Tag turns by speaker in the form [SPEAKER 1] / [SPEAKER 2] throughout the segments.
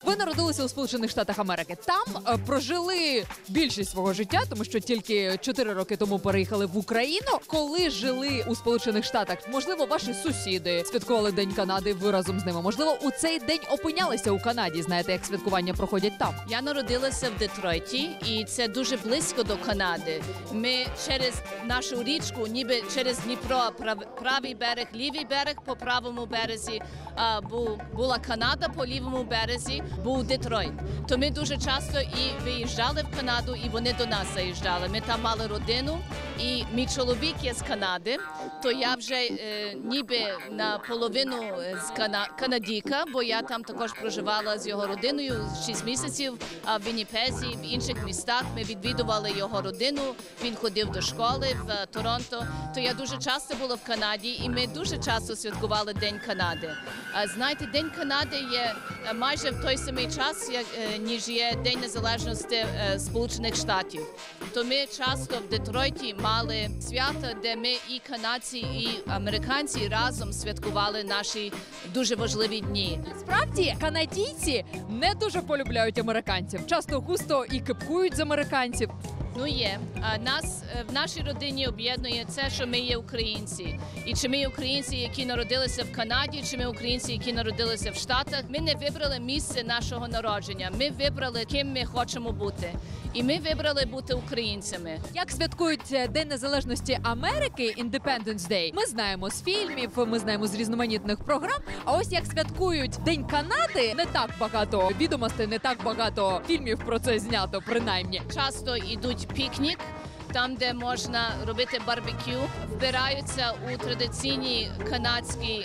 [SPEAKER 1] Ви народилися у Сполучених Штатах Америки. Там прожили більшість свого життя, тому що тільки 4 роки тому переїхали в Україну. Коли жили у Сполучених Штатах, можливо, ваші сусіди святкували День Канади, ви разом з ними. Можливо, у цей день опинялися у Канаді. Знаєте, як святкування проходять там.
[SPEAKER 2] Я народилася в Детройті, і це дуже близько до Канади. Ми через нашу річку, ніби через Дніпро, правий берег, лівий берег, по правому березі була Канада, по лівому березі був Детройт. То ми дуже часто і виїжджали в Канаду, і вони до нас заїжджали. Ми там мали родину, і мій чоловік є з Канади, то я вже ніби наполовину канадійка, бо я там також проживала з його родиною 6 місяців в Вінніпезі, в інших містах. Ми відвідували його родину, він ходив до школи в Торонто. То я дуже часто була в Канаді, і ми дуже часто святкували День Канади. Знаєте, День Канади є майже в той самий час, ніж є День Незалежності Сполучених Штатів. То ми часто в Детройті мали свята, де ми і канадці, і американці разом святкували наші дуже важливі дні.
[SPEAKER 1] Справді, канадійці не дуже полюбляють американців. Часто густо і кипкують з американців.
[SPEAKER 2] Ну є. Нас в нашій родині об'єднує це, що ми є українці. І чи ми є українці, які народилися в Канаді, чи ми українці, які народилися в Штатах. Ми не вибрали місце нашого народження. Ми вибрали, ким ми хочемо бути. І ми вибрали бути українцями.
[SPEAKER 1] Як святкують День Незалежності Америки, Independence Day, ми знаємо з фільмів, ми знаємо з різноманітних програм. А ось як святкують День Канади, не так багато відомостей, не так багато фільмів про це знято, принаймні.
[SPEAKER 2] Часто йдуть пікнік, там, де можна робити барбекю, вбираються у традиційні канадські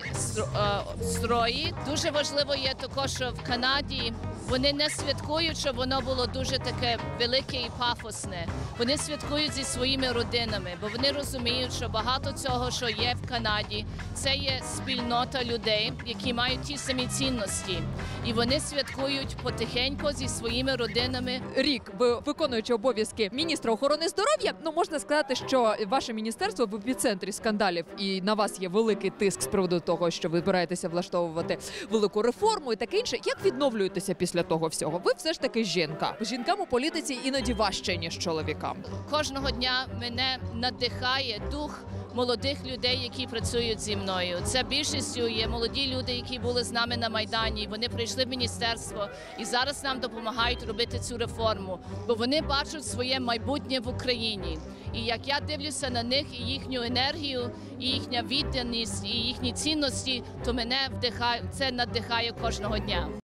[SPEAKER 2] строї. Дуже важливо є також, що в Канаді вони не святкують, щоб воно було дуже таке велике і пафосне. Вони святкують зі своїми родинами, бо вони розуміють, що багато цього, що є в Канаді, це є спільнота людей, які мають ті самі цінності. І вони святкують потихеньку зі своїми родинами.
[SPEAKER 1] Рік, ви виконуючи обов'язки міністра охорони здоров'я, можна сказати, що ваше міністерство в епіцентрі скандалів, і на вас є великий тиск з приводу того, що ви збираєтеся влаштовувати велику реформу і таке інше. Як відновлюєтеся після того всього? Ви все ж таки жінка. Жінкам у політиці іноді важче, ніж чоловікам.
[SPEAKER 2] Кожного дня мене надихає дух молодих людей, які працюють зі мною. Це більшістю є молоді люди, які були з нами на Майдані. Вони прийшли в міністерство і зараз нам допомагають робити цю реформу, бо вони бачать своє майбутнє в Україні. І як я дивлюся на них і їхню енергію, і їхня відданість, і їхні цінності, то мене це надихає кожного дня.